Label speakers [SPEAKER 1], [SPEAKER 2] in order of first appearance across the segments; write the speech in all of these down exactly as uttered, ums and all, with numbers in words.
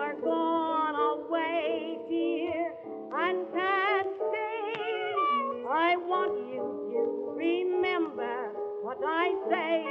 [SPEAKER 1] you're gone away, dear, and can't stay. I want you to remember what I say.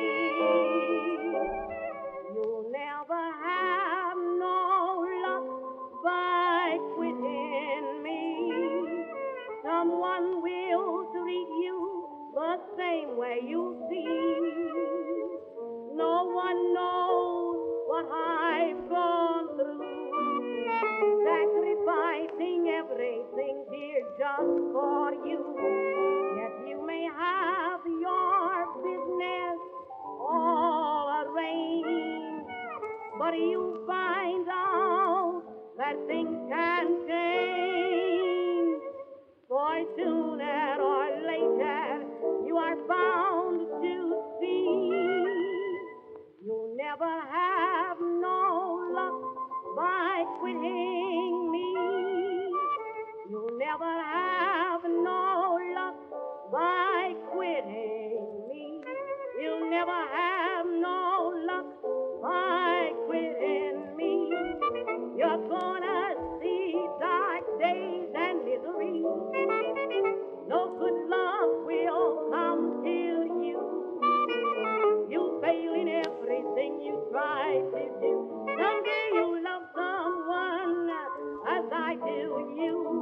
[SPEAKER 1] You'll never have no luck by quitting me. Someone will treat you the same way you see. No one knows what I've gone through, sacrificing everything, dear, just for you. Yes, you may have your business all arranged, but you find out that things can change. For sooner or later you are bound to see you'll never have no luck by quitting me. You'll never have no luck by quitting me. You'll never have no luck by quitting me. You're gonna see dark days and misery. No good luck will come till you. You fail in everything you try to do. Someday you'll love someone as I do you.